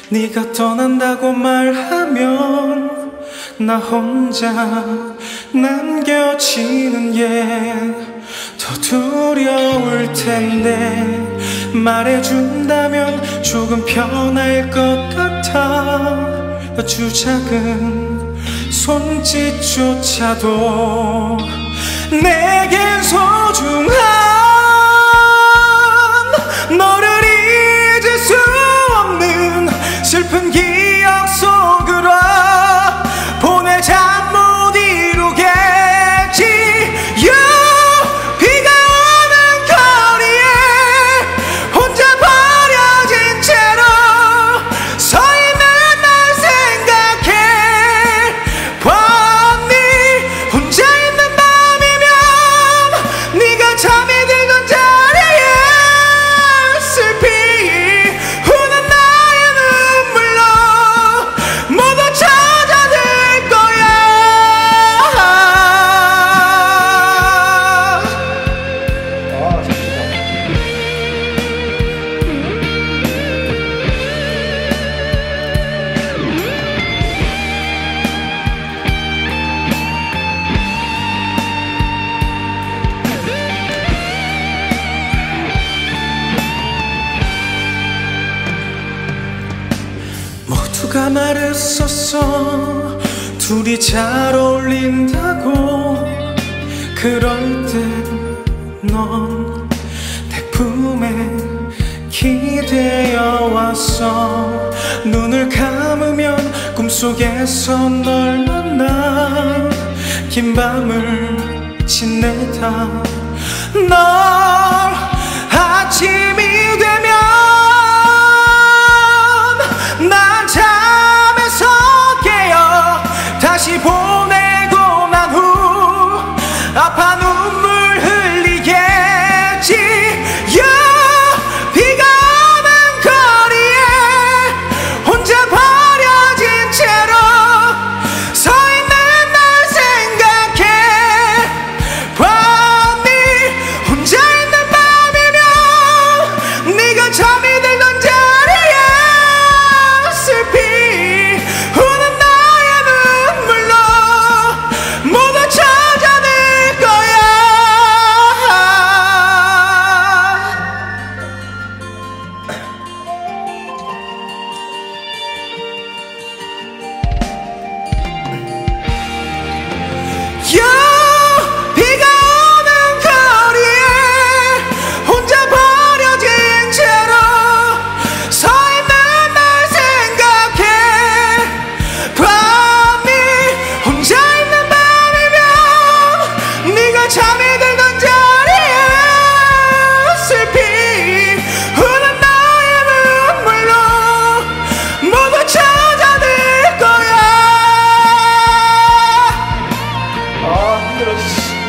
네가 떠난다고 말하면 나 혼자 남겨지는 게 더 두려울 텐데 말해준다면 조금 편할 것 같아. 아주 작은 손짓조차도 내겐 소중한 너를 잊을 수 없는 슬픈 기억 속으로 보내자 못 이루겠지. 비가 오는 거리에 혼자 버려진 채로 서 있는 날 생각해 봤니. 혼자 있는 밤이면 네가 잠이 들던 자리에 슬피 우는 나의 눈물로 모두 찾아들 거야. 모두가 말했었어 둘이 잘 어울린다고. 그럴 땐 넌 내 품에 기대어 왔어. 눈을 감으면 꿈속에서 널 만나 긴 밤을 지내다 널 아침이 되면 난 잠에서 깨어 다시 보내고 난 후 아파 눈물 흘리겠지. 비가 오는 거리에 혼자 버려진 채로 서 있는 날 생각해 봤니. 혼자 있는 밤이면 네가 잠이 들던 자리에 슬피 우는 나의 눈물로 모두 찾아낼 거야. 비가 오는 거리에 혼자 버려진 채로 서 있는 날 생각해 봤니. 혼자 있는 밤이면 네가 잠이 들던 자리에 슬피 우는 나의 눈물로 모두 찾아낼 거야. 힘들어.